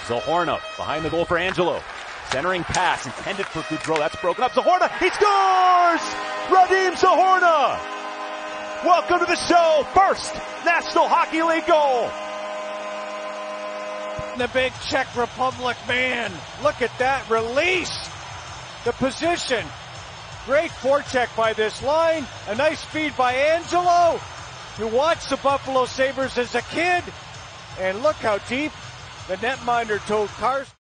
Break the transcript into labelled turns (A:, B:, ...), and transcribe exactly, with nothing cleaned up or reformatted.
A: Zohorna behind the goal for Angello. Centering pass intended for Gaudreau. That's broken up. Zohorna, he scores! Radim Zohorna! Welcome to the show. First National Hockey League goal.
B: The big Czech Republic man. Look at that release. The position. Great forecheck by this line. A nice feed by Angello, who watched the Buffalo Sabres as a kid. And look how deep the netminder Tokarski.